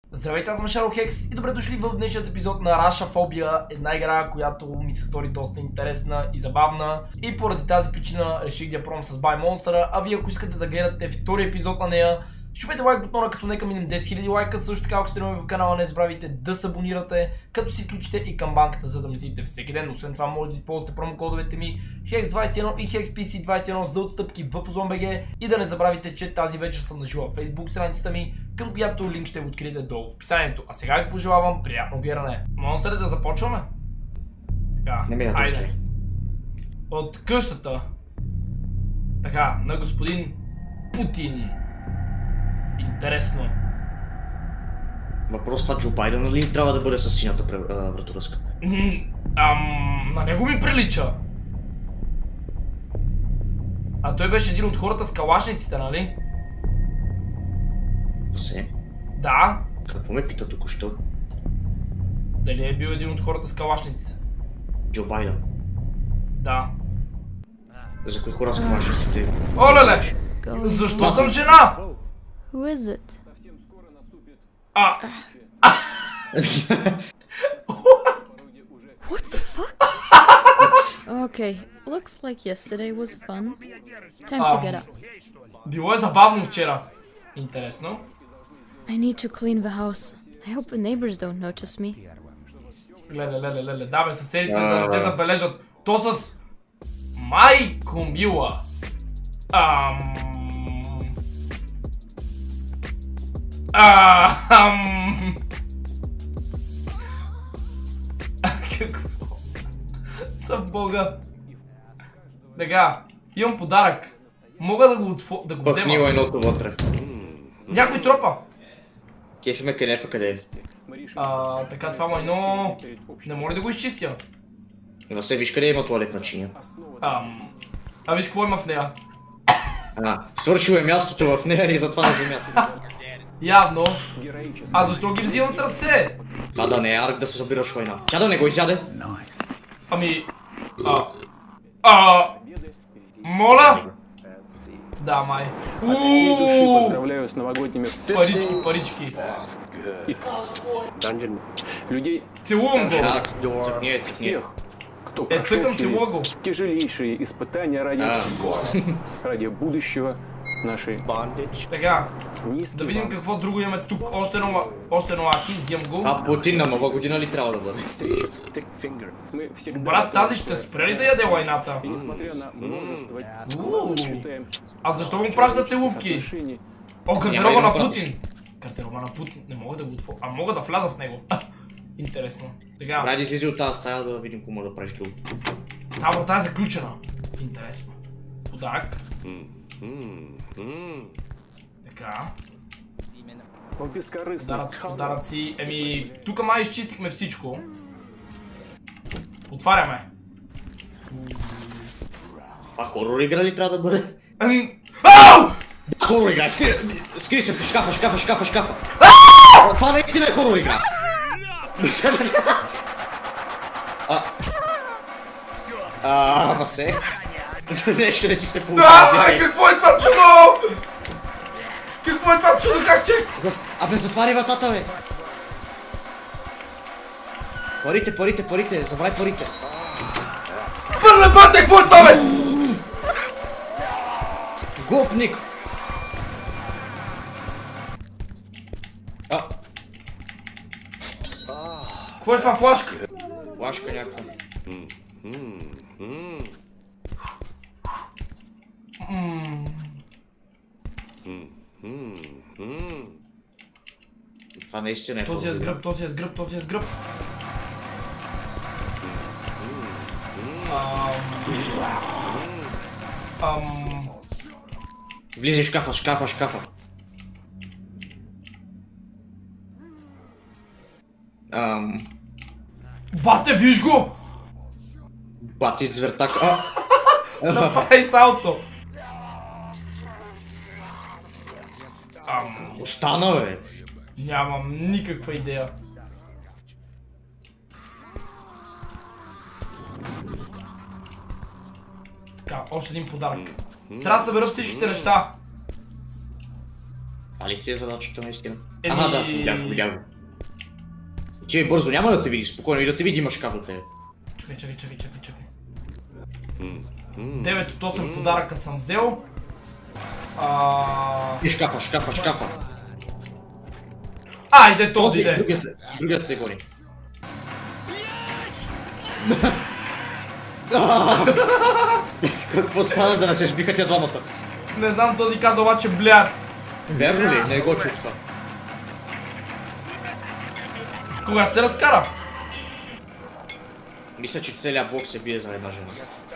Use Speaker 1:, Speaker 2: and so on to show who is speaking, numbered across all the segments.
Speaker 1: Здравейте, аз съм Шаро Хекс и добре дошли в днешният епизод на Рашафобия, една игра, която ми се стори доста интересна и забавна и поради тази причина реших да я пробвам с Buy Monster, а вие ако искате да гледате втори епизод на нея, щупете лайк бутона, като нека минем 10 000 лайка, също така ако сте нови в канала не забравяйте да се абонирате, като си включите и камбанката, за да ме следите всеки ден. Освен това може да използвате промокодовете ми HEX21 и HEXPC21 за отстъпки в OZONBG и да не забравяйте, че тази вечер съм нажива в Facebook страницата ми, към която линк ще откриете долу в описанието. А сега ви пожелавам приятно гледане. Монстър, да започваме? Така, айде. От къщата. Така, на господин Путин. Интересно.
Speaker 2: Въпрос това Джо Байден ли трябва да бъде с синята вратовръзка?
Speaker 1: На него ми прилича. А той беше един от хората с калашниците, нали?
Speaker 2: Се?
Speaker 1: Да.
Speaker 2: Какво ме пита току-що?
Speaker 1: Дали е бил един от хората с калашниците?
Speaker 2: Джо Байден.
Speaker 1: Да.
Speaker 2: За кои хора с калашниците?
Speaker 1: Олеле! Защо съм жена?
Speaker 3: Who is it? What the fuck? Okay, looks like yesterday was fun. Time to get up.
Speaker 1: Било е забавно вчера. Интересно.
Speaker 3: I need to clean the house. I hope the neighbors don't notice me.
Speaker 1: Леле. Да бе, съседите да не те забележат. То с майко мила. Какво? Съв бога. Така, имам подарък. Мога да го взема.
Speaker 2: Пъкнила едното вътре.
Speaker 1: Някой тропа.
Speaker 2: Кефи ме кенефа къде е.
Speaker 1: Така, това майно... Не мога ли да го изчистя?
Speaker 2: Не се виж къде има туалетна чиния.
Speaker 1: Виж какво има в нея.
Speaker 2: Свършил е мястото в нея и затова на земята.
Speaker 1: Явно. А защо ги взимам с ръце?
Speaker 2: Това да не е арк да се събираш война. Тя да не го изяде.
Speaker 1: Моля? Да, май.
Speaker 4: От всей души поздравляю с новогодними
Speaker 1: Парички.
Speaker 4: Людей
Speaker 1: Целувам го.
Speaker 4: всех, кто прошел через тяжелейшие испытания ради будущего нашей.
Speaker 1: Така, да видим какво друго имаме тук. Още едно аки, взимам го.
Speaker 2: Путин на нова година ли трябва да бъде?
Speaker 1: Брат, тази ще спре ли да яде лайната? А защо му праща целувки? Гардероба на Путин. Гардероба на Путин. Не мога да го отворя. А мога да вляза в него. Интересно. Сега.
Speaker 2: Ради излизи от тази стая да видим какво може да правиш друго.
Speaker 1: Та врата е заключена. Интересно. Подарък. Така. Подаръци. Тук май изчистихме всичко. Отваряме.
Speaker 2: Това хорор игра ли трябва да бъде? Хорор игра, скри се в шкафа. Това наистина е хорор игра. Се. Нещо не ти се получава.
Speaker 1: Какво е това чудо? Какво е това чудо, как че?
Speaker 2: Абе, затваряй вратата, бе! Парите, забрай парите!
Speaker 1: Бърна бате, какво е това, бе?
Speaker 2: Гопник!
Speaker 1: Какво е това, флашка?
Speaker 2: Флашка някаква. Това наистина е.
Speaker 1: Този е с гръб.
Speaker 2: Влизай в шкафа.
Speaker 1: Бате, виж го!
Speaker 2: Бати с звертак.
Speaker 1: Направи салто.
Speaker 2: Остана, бе.
Speaker 1: Нямам никаква идея. Така, още един подарък. Трябва да събера всичките неща.
Speaker 2: А ли ти е задачата наистина? Ага, да, видях го. Ти бързо, няма да те видиш, спокойно, и да те види имаш кап до тебе.
Speaker 1: Чакай. 9 от 8 подаръка съм взел.
Speaker 2: И шкафа.
Speaker 1: Айде, то отиде.
Speaker 2: Другият те гони. Какво стана да не се сбиха тя двамата?
Speaker 1: Не знам, този каза обаче блядь.
Speaker 2: Верно ли? Не го чух това.
Speaker 1: Кога се разкара?
Speaker 2: Мисля, че целият блок се бие за една жена.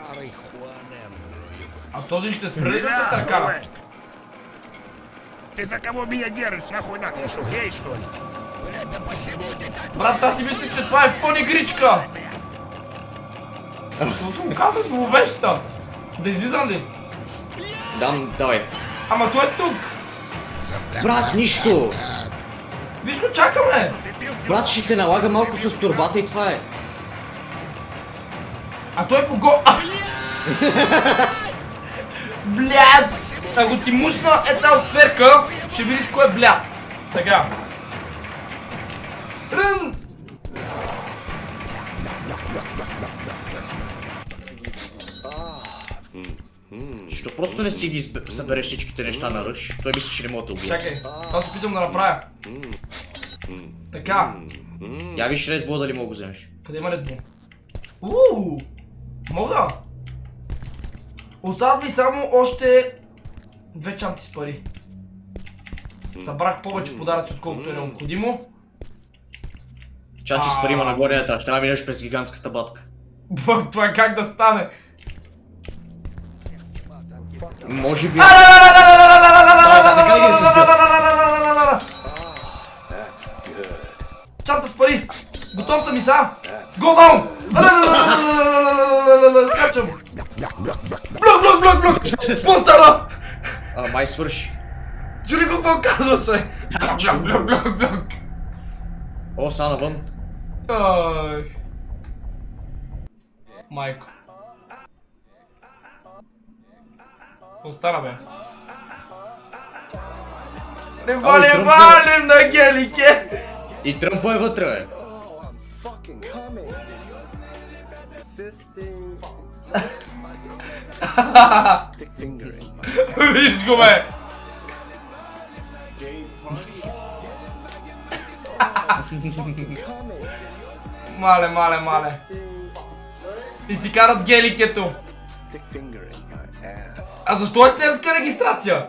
Speaker 1: А този ще спре ли да се търкара?
Speaker 5: Ты за кого меня держишь? Нахуй надо, я что, гей, что ли?
Speaker 1: Брат, аз си мисля, че това е фън игричка! Но съм казал зловеща! Да излизам ли?
Speaker 2: Давай.
Speaker 1: Ама той е тук!
Speaker 2: Брат, нищо!
Speaker 1: Виж го, чакаме!
Speaker 2: Брат, ще те налага малко с турбата и това е.
Speaker 1: А той е по го... Блядь! Ако ти мушна една отверка, ще видиш кой е блядь. Така. Рън!
Speaker 2: Защо просто не си ги събереш всичките неща на ръч? Той мисли, че не мога да убие.
Speaker 1: Чакай, това се опитам да направя. Така.
Speaker 2: Я виж Red Bull дали мога го вземеш.
Speaker 1: Къде има Red Bull? Мога! Остават ми само още 2 чанти с пари. Събрах повече подаръци, отколкото е необходимо.
Speaker 2: Чанти с пари има нагоре, ще трябва да минеш през гигантската батка.
Speaker 1: Това как да стане?
Speaker 2: Може би...
Speaker 1: Чанта с пари! Готов съм и са! Go down! Скачам! Блок! Какво стана?
Speaker 2: Май свърши.
Speaker 1: Чули го какво казваше? Блок!
Speaker 2: О, са навън.
Speaker 1: Майко. Какво стана, бе? Не валим на гелике!
Speaker 2: И Тръмпа е вътре, бе.
Speaker 1: Виж го, бе! Мале. И си карат геликето. А защо е снемска регистрация?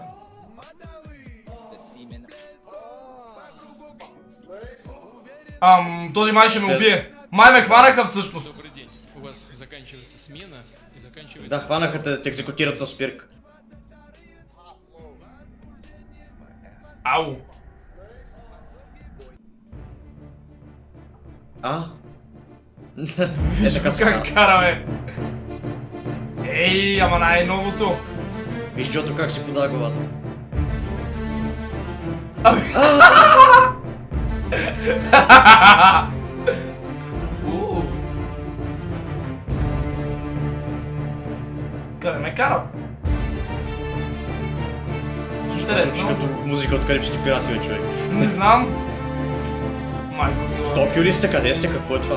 Speaker 1: Този май ще ме убие. Май ме хванаха всъщност.
Speaker 2: Да, хванаха те екзекутират на спирка.
Speaker 1: Ау. Виж го как кара, бе. Ей, ама най-новото.
Speaker 2: Виж Джото как си подава главата.
Speaker 1: Къде ме карат? Интересно.
Speaker 2: Като музика от Карибски пирати, бе, човек.
Speaker 1: Не знам. Майко мила.
Speaker 2: В Токио ли сте? Къде сте? Какво е това?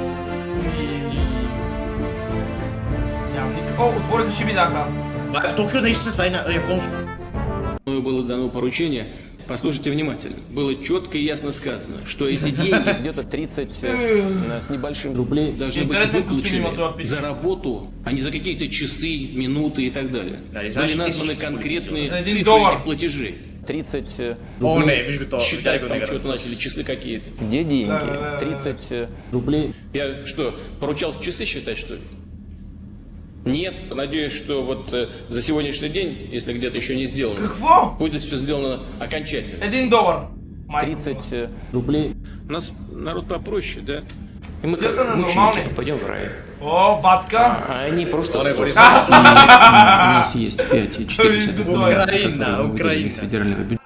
Speaker 1: Нямам никак. О, отвориха шиби даха.
Speaker 2: В Токио наистина това е на японско.
Speaker 6: Было дано поручение. Послушайте внимательно. Было четко и ясно сказано, что эти деньги, где-то 30 с небольшим рублей, должны быть выплачены за работу, а не за какие-то часы, минуты и так далее. Были названы конкретные цифры этих платежей. 30 рублей. Считай, там что-то начали, часы какие-то. Где деньги? 30 рублей. Я что, поручал часы считать, что ли? Нет, надеюсь, что вот за сегодняшний день, если где-то еще не сделано, будет все сделано окончательно.
Speaker 1: $1.
Speaker 6: 30 рублей. У нас народ попроще, да? И мы
Speaker 1: как
Speaker 6: мученики попадем в рай.
Speaker 1: О, батка!
Speaker 6: А они просто... У нас есть 5,4
Speaker 2: Украина.
Speaker 6: с федерального бюджета.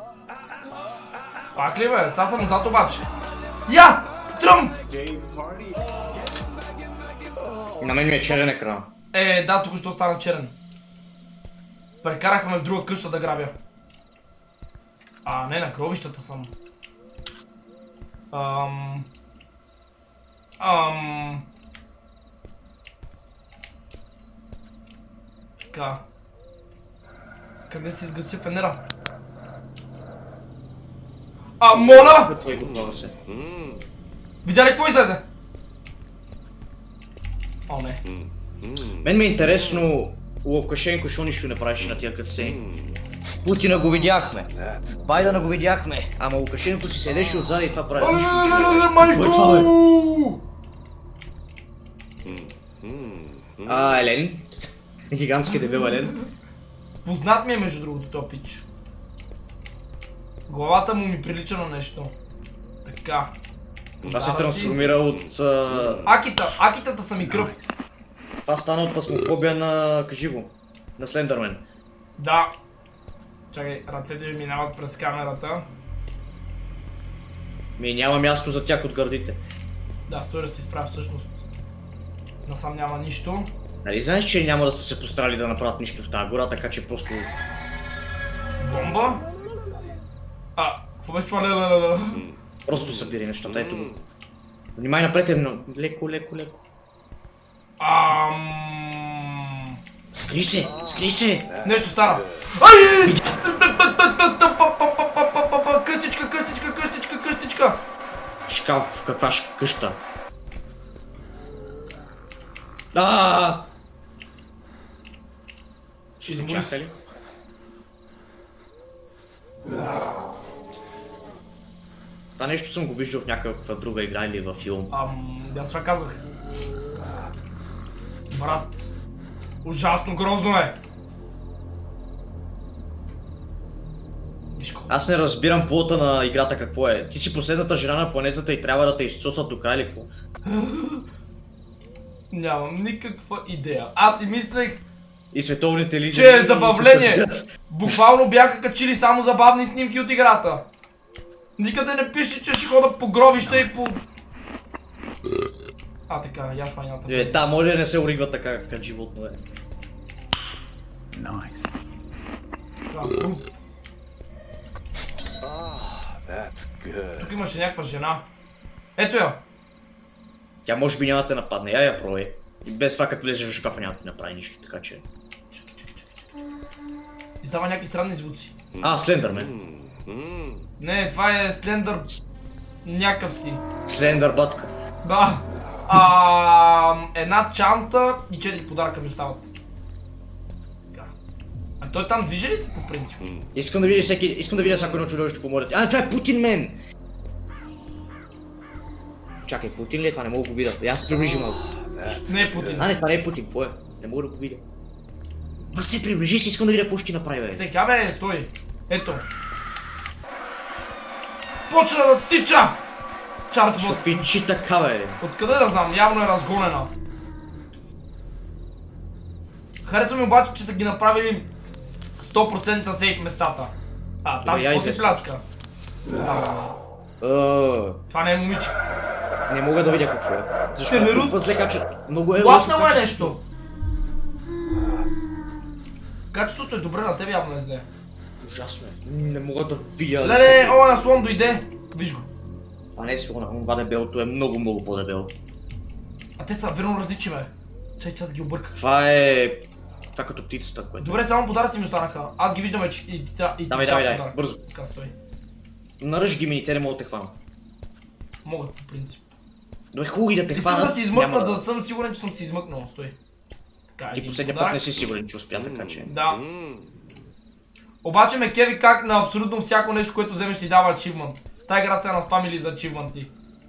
Speaker 1: Пак ли, бе? Сега съм отзад обаче. Я! Тръмп!
Speaker 2: На мен ми е черен екран.
Speaker 1: Да, тук ще стана черен. Прекараха ме в друга къща да грабя. Не, на гробищата съм. Така. Как да си изгаси фенера? Моля! Видя ли какво излезе? О, не.
Speaker 2: Мен ме е интересно, Лукашенко шо нищо не правеше на тия катсцени. Путина го видяхме, Байдена го видяхме, ама Лукашенко си седеше отзади и това прави нищо.
Speaker 1: Майко!
Speaker 2: Елен. Гигантски дебел Елен.
Speaker 1: Познат ми е между другото този пич. Главата му ми прилича на нещо. Така.
Speaker 2: Това се трансформира от...
Speaker 1: Акитата са ми кръв.
Speaker 2: Това стана от пасмофобия на Каживо. На Слендърмен.
Speaker 1: Да. Чакай, ръцете ми минават през камерата.
Speaker 2: Няма място за тях от гърдите.
Speaker 1: Да, стой да се изправя всъщност. Насам няма нищо.
Speaker 2: Нали знаеш, че няма да са се постарали да направят нищо в тази гора, така че просто...
Speaker 1: Бомба? Какво беше това?
Speaker 2: Просто събери нещата, ето го. Внимай напред, леко. Скри се!
Speaker 1: Нещо стара. Къщичка!
Speaker 2: Шкаф, каква къща?
Speaker 1: Измори се.
Speaker 2: Това нещо съм го виждал в някаква друга игра или във филм.
Speaker 1: Аз това казах. Брат, ужасно грозно е.
Speaker 2: Аз не разбирам плота на играта какво е. Ти си последната жена на планетата и трябва да те изцоцат до край или какво?
Speaker 1: Нямам никаква идея. Аз си мислех,
Speaker 2: и световните лидери...
Speaker 1: че е забавление. Буквално бяха качили само забавни снимки от играта. Никъде не пише, че ще хода по гробища и по... Така, яш вайната.
Speaker 2: Да, може да не се оригва така като животно е.
Speaker 1: Тук имаше някаква жена. Ето я.
Speaker 2: Тя може би няма да те нападне, я пробай. И без това като влезеш в шкафа няма да ти направи нищо, така че...
Speaker 1: Чакай. Издава някакви странни звуци.
Speaker 2: Слендърмен.
Speaker 1: Не, това е Слендър... някакъв си.
Speaker 2: Слендър батка.
Speaker 1: Да. Една чанта и 4 подарка ми остават. Той там движи ли се по принцип?
Speaker 2: Искам да видя всяко едно чудовище по морето. Това е Путин, мен! Чакай, Путин ли е това? Не мога да го видя. Аз се приближи малко.
Speaker 1: Не е Путин.
Speaker 2: Не, това не е Путин, какво е? Не мога да го видя. Се приближи си, искам да видя какво ще направи, бе.
Speaker 1: Сега бе, стой. Ето. Почна да тича! Чарджбот.
Speaker 2: Ще пичи така, бе.
Speaker 1: Откъде да знам, явно е разгонена. Харесва ми обаче, че са ги направили 100% сейф местата. Тази какво си пляска? Това не е момиче.
Speaker 2: Не мога да видя какво е. Защо
Speaker 1: е толкова
Speaker 2: зле качеството? Много е
Speaker 1: лапнало е нещо. Качеството е добре, на тебе явно е зле.
Speaker 2: Ужасно е. Не мога да видя.
Speaker 1: Леле, на слон дойде. Виж го.
Speaker 2: Това не е слона, това дебелото е много по-дебело.
Speaker 1: Те са верно различни, бе. Чай, аз ги обърках.
Speaker 2: Това е... Това като птицата, което...
Speaker 1: Добре, само подаръци ми останаха. Аз ги виждам вече и ти
Speaker 2: давай, бързо.
Speaker 1: Така, стой.
Speaker 2: Наръж ги ми, те не могат да те хванат.
Speaker 1: Могат по принцип.
Speaker 2: Добре, хубаво и да те хванат.
Speaker 1: Искам да си измъкна, да съм сигурен, че съм си измъкнал. Стой.
Speaker 2: Ти последния път не си сигурен, че успя, така че...
Speaker 1: Да. Обаче ме кеви как на абсолютно всяко нещо, което вземеш ти дава ачивмент. Тая игра се наспамили за ачивменти.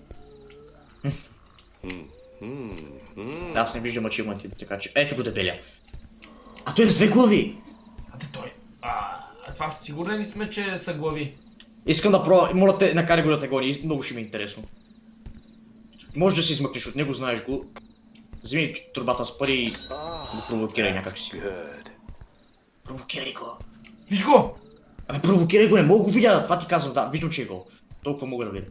Speaker 2: Аз не виждам ачивменти, така че... Ето го дебеля. Той е с две глави!
Speaker 1: Той... това сигурен ли сме, че са глави?
Speaker 2: Искам да пробвам, моля те, накарай го да те гони, много ще ми е интересно. Може да си измъкнеш от него, знаеш го. Вземи турбата с пари и го провокирай някакси. Провокирай го!
Speaker 1: Виж го!
Speaker 2: Провокирай го, не мога да го видя, това ти казвам, да, виждам, че е гол. Толкова мога да видя.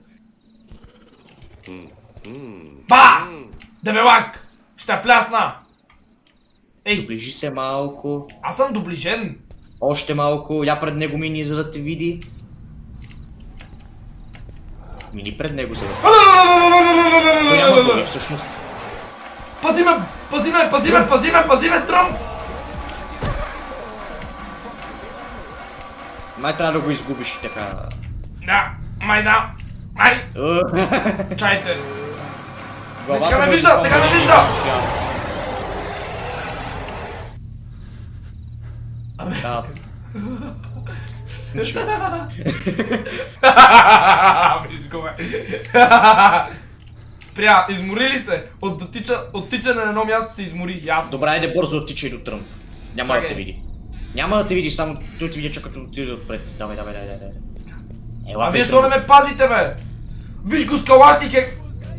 Speaker 1: Дебелак! Ще плясна!
Speaker 2: Доближи се малко.
Speaker 1: Аз съм доближен.
Speaker 2: Още малко, я пред него мини, за да те види. Мини пред него сега. Той няма глави всъщност.
Speaker 1: Пази ме, Тръмп!
Speaker 2: Май трябва да го изгубиш и така.
Speaker 1: Да, май. Чайте. Така ме вижда!
Speaker 2: Да.
Speaker 1: Виж го, бе. Спря, измори ли се? От тичане на едно място се измори, ясно.
Speaker 2: Добре, айде бързо оттичай до Тръмп. Няма да те види. Няма да те види, само той те видя, че като отиде отпред. Давай.
Speaker 1: А вие що не ме пазите, бе? Виж го с калашник е...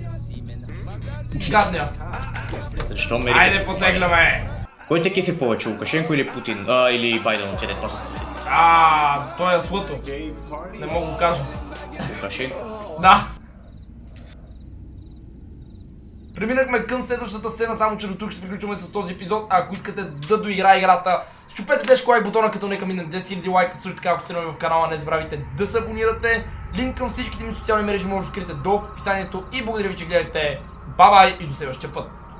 Speaker 1: Гадня.
Speaker 2: Защо ме...
Speaker 1: Айде потегляме.
Speaker 2: Кой те кефи повече, Лукашенко или Путин? Или Байден от това са Путин?
Speaker 1: Той е слото. Не мога го кажа.
Speaker 2: Лукашенко?
Speaker 1: Да. Преминахме към следващата сцена, само че до тук ще приключваме с този епизод. Ако искате да доиграе играта, щупете тежко лайк бутона, като нека минем 10 000 лайка. Също така, ако сте нови в канала, не забравяйте да се абонирате. Линк към всичките ми социални мрежи може да скриете долу в описанието. И благодаря ви, че гледахте. Бай-бай и до следващия път.